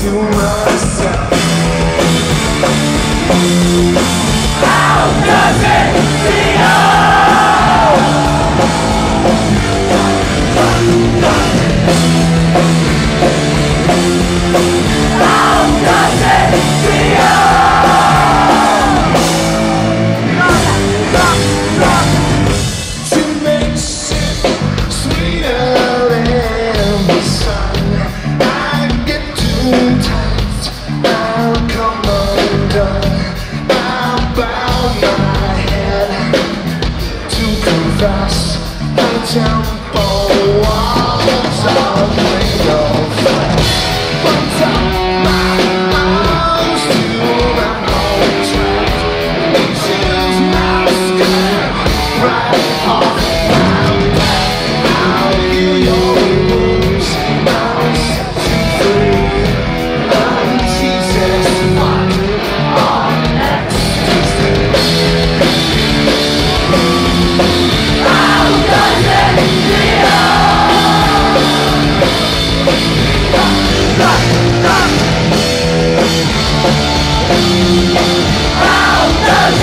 myself. How does it feel? How does it feel? To make shit sweeter in the sun, I get too tight, I'll come undone. I bow my head to confess, I jump on walls of window flesh, but my arms to my own track, it chills my skin right off my back. I'll heal your wounds, I'll set you free. I'm Jesus, fuck on ecstasy. How does it feel? How does